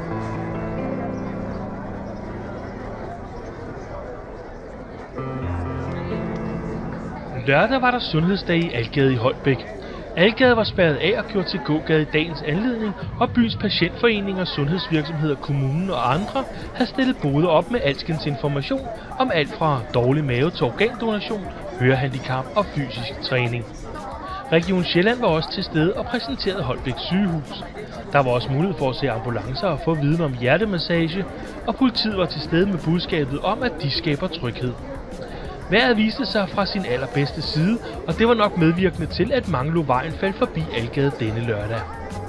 Lørdag var der sundhedsdag i Algade i Holbæk. Algade var spærret af og gjort til gågade i dagens anledning, og byens patientforeninger, sundhedsvirksomheder, kommunen og andre havde stillet boder op med alskens information om alt fra dårlig mave til organdonation, hørehandicap og fysisk træning. Region Sjælland var også til stede og præsenterede Holbæk sygehus. Der var også mulighed for at se ambulancer og få viden om hjertemassage, og politiet var til stede med budskabet om, at de skaber tryghed. Vejret viste sig fra sin allerbedste side, og det var nok medvirkende til, at mange lå vejen faldt forbi Algade denne lørdag.